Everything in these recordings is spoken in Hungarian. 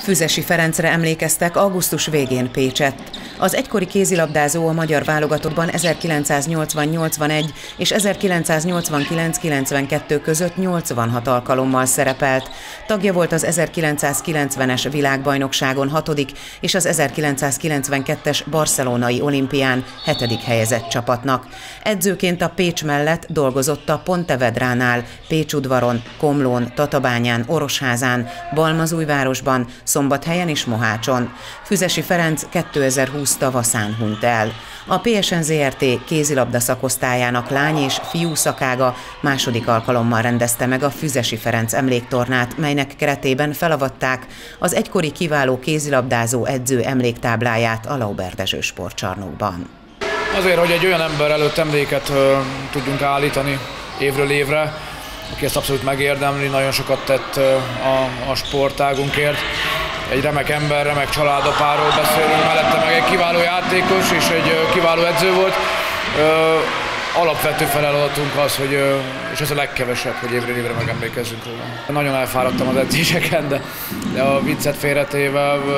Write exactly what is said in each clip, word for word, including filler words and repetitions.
Füzesi Ferencre emlékeztek augusztus végén Pécsett. Az egykori kézilabdázó a magyar válogatottban ezerkilencszáznyolcvan-nyolcvanegy és ezerkilencszáznyolcvankilenc-kilencvenkettő között nyolcvanhat alkalommal szerepelt. Tagja volt az ezerkilencszázkilencvenes világbajnokságon hatodik és az ezerkilencszázkilencvenkettes barcelonai olimpián hetedik helyezett csapatnak. Edzőként a Pécs mellett dolgozott a Pontevedránál, Pécsudvaron, Komlón, Tatabányán, Orosházán, Balmazújvárosban, Szombathelyen és Mohácson. Füzesi Ferenc kétezer-húsz tavaszán hunyt el. A pé es en zé er té kézilabda szakosztályának lány és fiú szakága második alkalommal rendezte meg a Füzesi Ferenc emléktornát, melynek keretében felavatták az egykori kiváló kézilabdázó edző emléktábláját a Lauber Dezső sportcsarnokban. Azért, hogy egy olyan ember előtt emléket uh, tudjunk állítani évről évre, aki ezt abszolút megérdemli, nagyon sokat tett uh, a, a sportágunkért. Egy remek ember, remek családapáról beszélünk, mellette meg egy kiváló játékos és egy uh, kiváló edző volt. Uh, alapvető feladatunk az, hogy, uh, és ez a legkevesebb, hogy évről évre megemlékezzünk róla. Nagyon elfáradtam az edzéseken, de, de a viccet félretéve uh,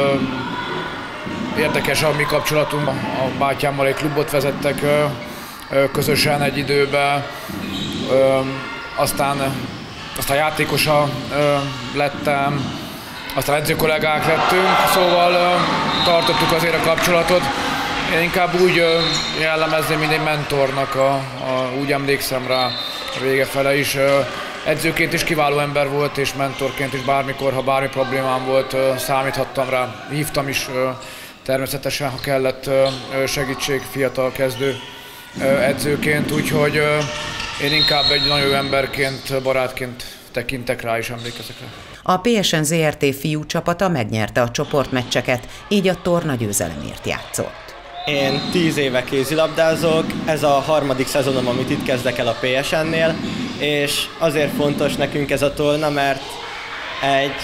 érdekes a mi kapcsolatunk. A bátyámmal egy klubot vezettek uh, uh, közösen egy időben. Uh, Aztán, aztán játékosa ö, lettem, aztán edzőkollégák lettünk, szóval ö, tartottuk azért a kapcsolatot. Én inkább úgy ö, jellemezném, mint egy mentornak, a, a, úgy emlékszem rá a vége fele is. Ö, edzőként is kiváló ember volt, és mentorként is bármikor, ha bármi problémám volt, ö, számíthattam rá. Hívtam is ö, természetesen, ha kellett ö, segítség fiatal kezdő ö, edzőként, úgyhogy ö, én inkább egy nagyon jó emberként, barátként tekintek rá és emlékezek rá. A pé es en zé er té fiú csapata megnyerte a csoportmeccseket, így a torna győzelemért játszott. Én tíz éve kézilabdázok, ez a harmadik szezonom, amit itt kezdek el a pé es en-nél, és azért fontos nekünk ez a torna, mert egy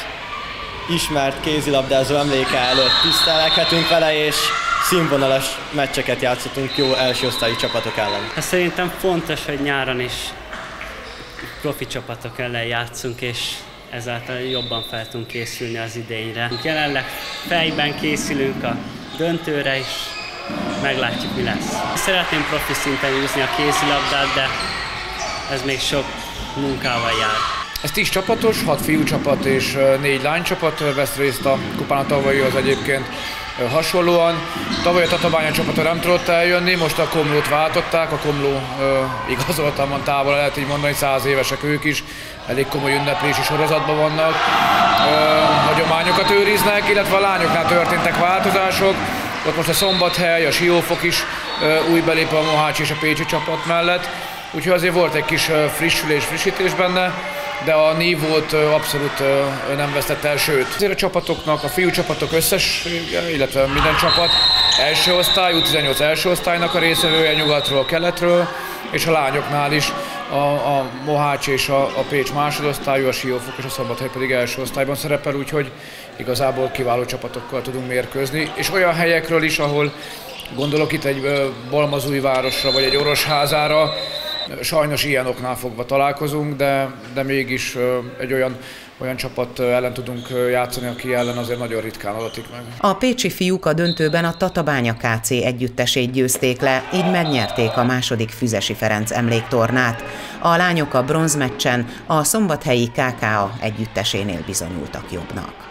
ismert kézilabdázó emléke előtt tisztelkedhetünk vele, és színvonalas meccseket játszottunk jó első osztályú csapatok ellen. Szerintem fontos, hogy nyáron is profi csapatok ellen játszunk, és ezáltal jobban fel tudunk készülni az idényre. Jelenleg fejben készülünk a döntőre, és meglátjuk, mi lesz. Szeretném profi szinten űzni a kézilabdát, de ez még sok munkával jár. Ez tíz csapatos, hat fiú csapat és négy lánycsapat vesz részt a kupán, a tavalyi az egyébként hasonlóan. Tavaly a Tatabánya csapata nem tudott eljönni, most a Komlót váltották, a Komló ö, igazoltan van távol, lehet így mondani, száz évesek ők is, elég komoly ünneplési sorozatban vannak, ö, hagyományokat őriznek, illetve a lányoknál történtek változások. Ott most a Szombathely, a Siófok is ö, új belép a Mohács és a pécsi csapat mellett, úgyhogy azért volt egy kis frissülés, frissítés benne, de a nívót abszolút nem vesztett el, sőt. Azért a csapatoknak, a fiú csapatok összessége, illetve minden csapat első osztály, U tizennyolc első osztálynak a részvevője nyugatról, keletről, és a lányoknál is a, a Mohács és a, a Pécs másodosztályú, a Siófok és a Szombathely pedig első osztályban szerepel, úgyhogy igazából kiváló csapatokkal tudunk mérkőzni, és olyan helyekről is, ahol gondolok itt egy Balmazújvárosra vagy egy Orosházára, sajnos ilyen oknál fogva találkozunk, de, de mégis egy olyan, olyan csapat ellen tudunk játszani, aki ellen azért nagyon ritkán adatik meg. A pécsi fiúk a döntőben a Tatabánya ká cé együttesét győzték le, így megnyerték a második Füzesi Ferenc emléktornát. A lányok a bronzmeccsen a szombathelyi ká ká á együttesénél bizonyultak jobbnak.